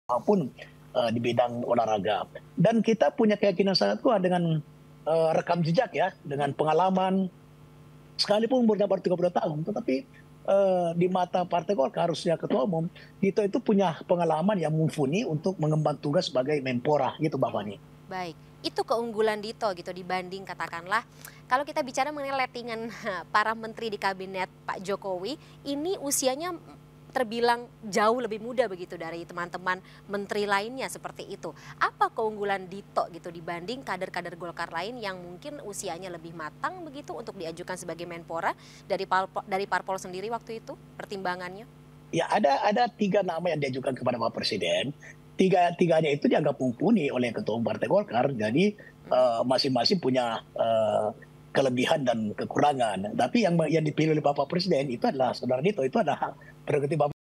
maupun di bidang olahraga. Dan kita punya keyakinan sangat kuat dengan rekam jejak ya, dengan pengalaman, sekalipun umurnya baru 30 tahun, tetapi di mata Partai Golkar, harusnya Ketua Umum, Dito itu punya pengalaman yang mumpuni untuk mengemban tugas sebagai Menpora, gitu Mbak Fani. Baik, itu keunggulan Dito gitu dibanding katakanlah kalau kita bicara mengenai lettingan para menteri di kabinet Pak Jokowi, ini usianya terbilang jauh lebih muda begitu dari teman-teman menteri lainnya seperti itu. Apa keunggulan Dito gitu dibanding kader-kader Golkar lain yang mungkin usianya lebih matang begitu untuk diajukan sebagai Menpora dari parpol sendiri waktu itu pertimbangannya? Ya, ada 3 nama yang diajukan kepada Pak Presiden. Tiganya itu dianggap mumpuni oleh Ketua Umum Partai Golkar. Jadi masing-masing punya kelebihan dan kekurangan. Tapi yang dipilih oleh Bapak Presiden itu adalah saudara Dito, itu adalah prerogatif Bapak